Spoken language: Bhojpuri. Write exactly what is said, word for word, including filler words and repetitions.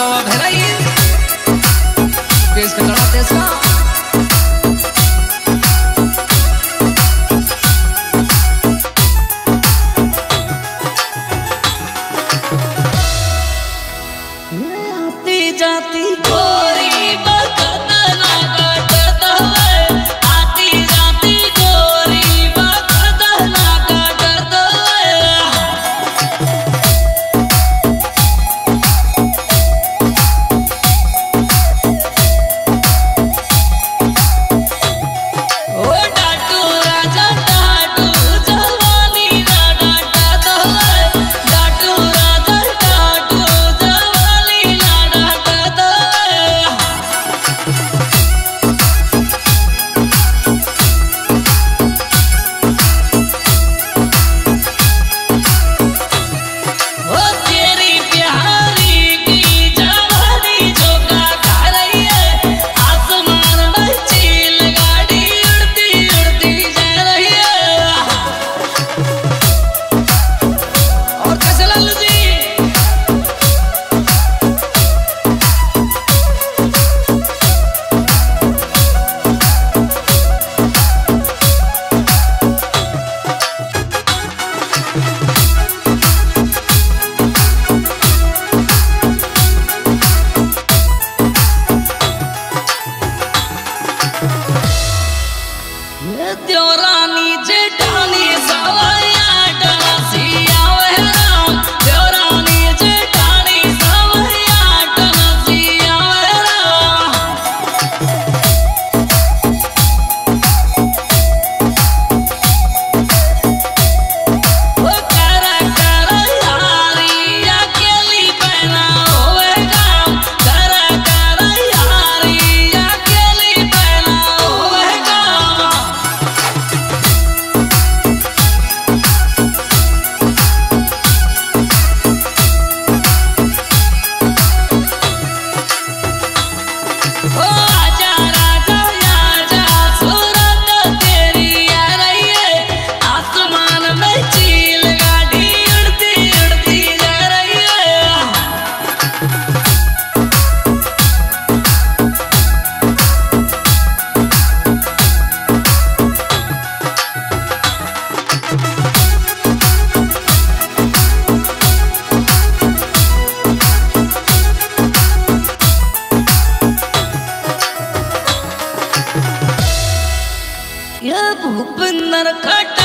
बाबा भैराई पेश कटड़ा तेसरा आती जाती गोरी बकदना काटत है आती जाती गोरी बकदना काटत है ओ डाटू राजा डाटू जवानी ना डाटत है डाटू राजा डाटू जवानी ना डाटत है ओ तेरी प्यारी की जवानी झोंका खा रही है आसमान में चील गाड़ी उड़ती उड़ती जा रही है और कैसे लालू जी देवरानी जेठानी सवैया टनसिया वे राम देवरानी जेठानी सवैया टनसिया वे राम ओ करा करा यारी अकेली बहना होवे काम करा करा यारी अकेली बहना होवे काम ओ आजा राजा आजा सूरत तेरी आ रही है आसमान में चील गाड़ी उड़ती उड़ती जा रही है ये भूपनर खट